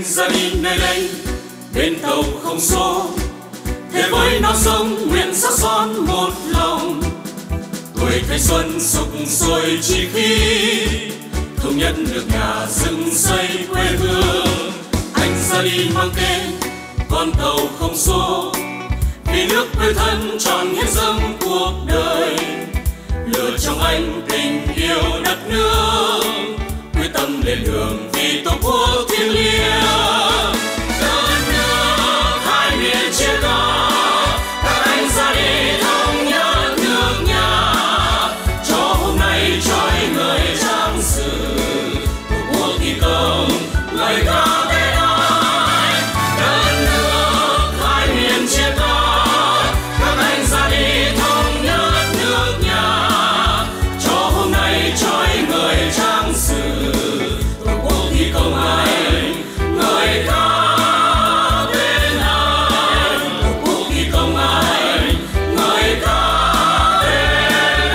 ra đi nơi đây bên tàu không số, thế với non sông nguyện sắc son một lòng. Tuổi thanh xuân sục sôi chỉ khi thống nhất được nhà dựng xây quê hương. Anh ra đi mang tên con tàu không số, vì nước quê thân tròn hiến dâng cuộc đời. Lửa trong anh tình yêu đất nước, quyết tâm lên đường vì tổ quốc thiêng liêng. Đất nước hai miền chia cắt, các anh ra đi thống nhất nước nhà, cho hôm nay trói người trang sử tổ quốc thi công lời ca tên anh. Đất nước hai miền chia cắt, các anh ra đi thống nhất nước nhà, cho hôm nay trói người trang sử tổ quốc thi công anh người ca tên anh. Tổ quốc thi công anh người ca tên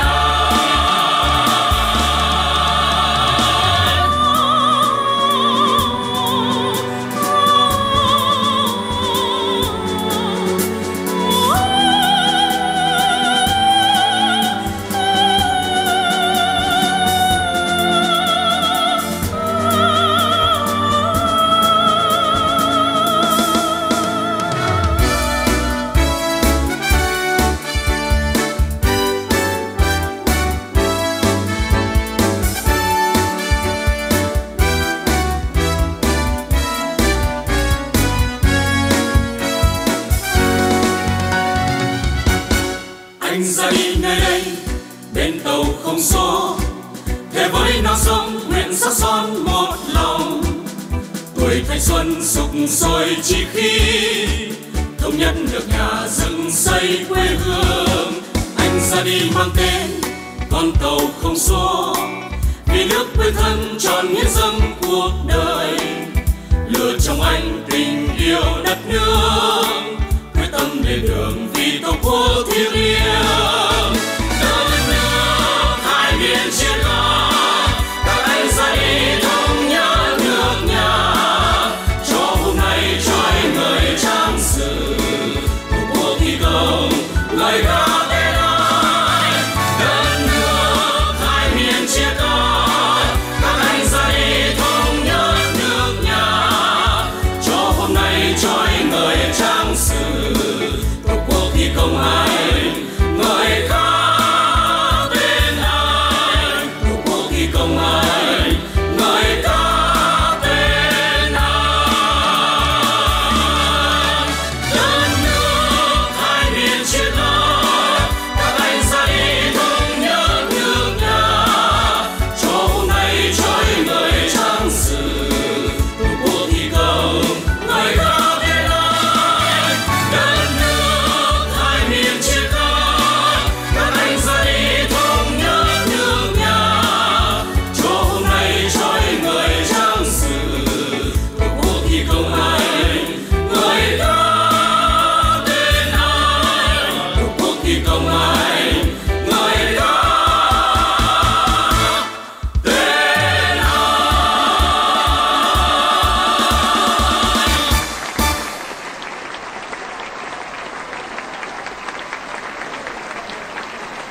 anh ra đi nơi đây bên tàu không số, thế với non sông nguyện sắc son một lòng. Tuổi thanh xuân sục sôi chỉ khi thống nhất được nhà dựng xây quê hương. Anh ra đi mang tên con tàu không số, vì nước quê thân tròn hiến dâng cuộc đời. Lửa trong anh tình yêu đất nước, quyết tâm lên đường vì tổ quốc thiêng liêng.